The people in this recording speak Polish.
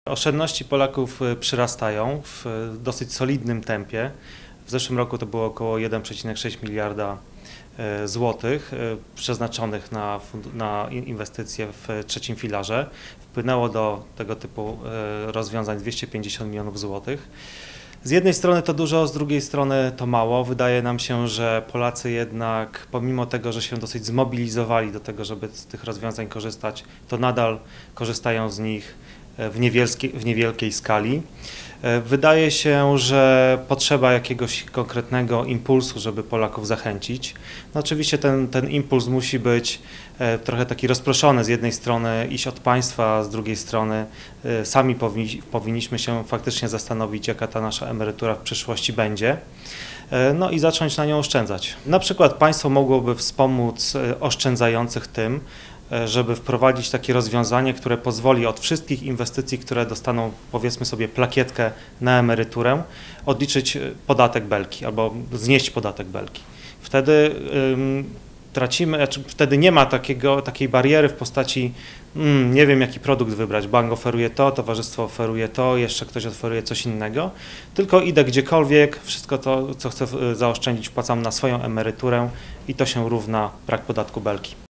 Oszczędności Polaków przyrastają w dosyć solidnym tempie. W zeszłym roku to było około 1,6 miliarda złotych przeznaczonych na inwestycje w trzecim filarze. Wpłynęło do tego typu rozwiązań 250 milionów złotych. Z jednej strony to dużo, z drugiej strony to mało. Wydaje nam się, że Polacy jednak, pomimo tego, że się dosyć zmobilizowali do tego, żeby z tych rozwiązań korzystać, to nadal korzystają z nich w niewielkiej skali. Wydaje się, że potrzeba jakiegoś konkretnego impulsu, żeby Polaków zachęcić. No oczywiście ten impuls musi być trochę taki rozproszony. Z jednej strony iść od państwa, a z drugiej strony sami powinniśmy się faktycznie zastanowić, jaka ta nasza emerytura w przyszłości będzie. No i zacząć na nią oszczędzać. Na przykład państwo mogłoby wspomóc oszczędzających tym, żeby wprowadzić takie rozwiązanie, które pozwoli od wszystkich inwestycji, które dostaną, powiedzmy sobie, plakietkę na emeryturę, odliczyć podatek Belki albo znieść podatek Belki. Wtedy wtedy nie ma takiej bariery w postaci nie wiem, jaki produkt wybrać, bank oferuje to, towarzystwo oferuje to, jeszcze ktoś oferuje coś innego, tylko idę gdziekolwiek, wszystko to, co chcę zaoszczędzić, wpłacam na swoją emeryturę i to się równa brak podatku Belki.